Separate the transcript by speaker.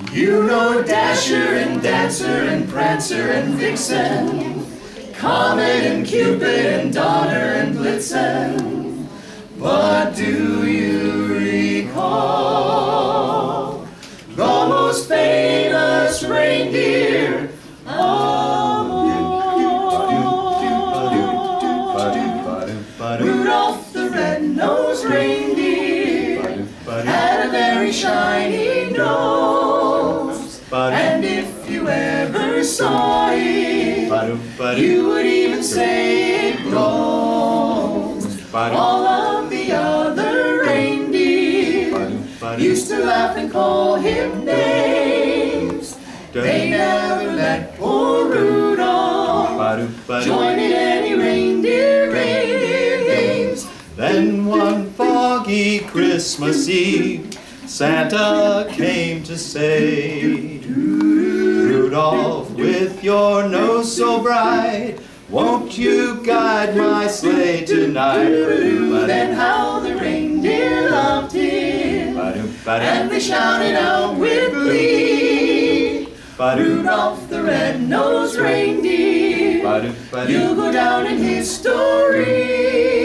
Speaker 1: You know Dasher and Dancer and Prancer and Vixen, Comet and Cupid and Donner and Blitzen. But do you recall the most famous reindeer of all? Rudolph the red-nosed reindeer had a very shiny nose, and if you ever saw it, you would even say it glows. All of the other reindeer used to laugh and call him names. They never let poor Rudolph join in any reindeer games. Then one foggy Christmas Eve, Santa came to say, Rudolph, with your nose so bright, won't you guide my sleigh tonight? Then how the reindeer loved him, and they shouted out with glee, Rudolph the red-nosed reindeer, you'll go down in history.